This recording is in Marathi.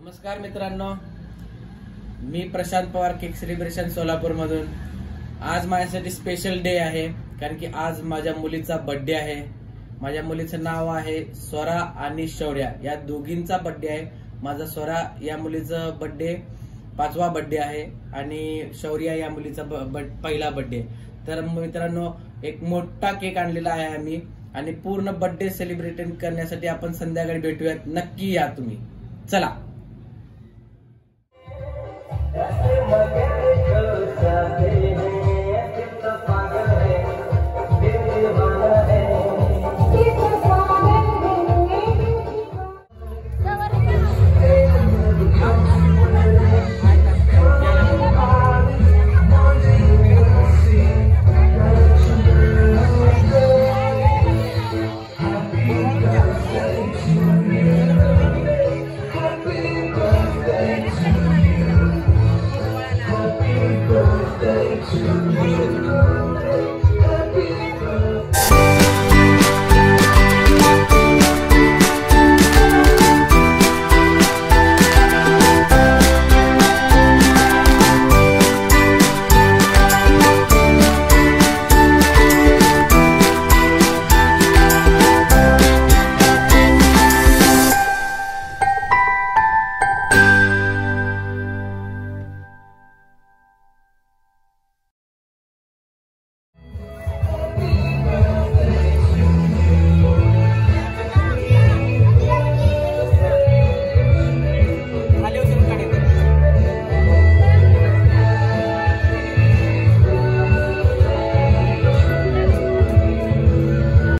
नमस्कार मित्रांनो, मी प्रशांत पवार, केक सेलिब्रेशन सोलापूर मधून। आज माझ्यासाठी स्पेशल डे आहे, कारण की आज माझ्या मुलीचा बर्थडे आहे। माझ्या मुलीचं नाव आहे स्वरा आणि शौर्या, या दोघींचा बर्थडे आहे। माझा स्वरा या मुलीचा बर्थडे 5वा बर्थडे आहे आणि शौर्या या मुलीचा पहिला बर्थडे। तर मित्रांनो, एक मोठा केक आणलेला आहे आम्ही आणि पूर्ण बर्थडे सेलिब्रेट करण्यासाठी आपण संध्याकाळी भेटूयात। नक्की या तुम्ही, चला। To you.